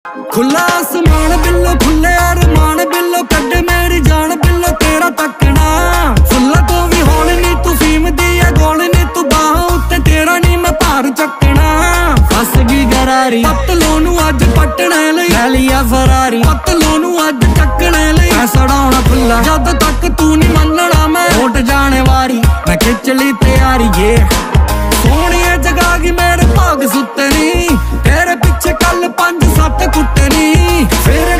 खुला आसमान बिल्लो खुले अरमान बिल्लो कड्डे मेरी जान बिल्लो तेरा तकना फुल्ला तो भी होल नी तू फीम दी है गोल नी तू बाह उत्ते तेरा नी मैं भार चकना फस गई गरारी पतलों नू अज पटने लई लै लिया फरारी पतलों नू अज चकने लई मैं सड़ाउणा खुला जद तक तू नी मनना मैं उठ जाने वारी मैं खिच ली तैयारी ये सोहणिए जगा गई मेरे भाग सुत्ते नी तेरे पिछे कल 5-7 कुट्टे नी फिर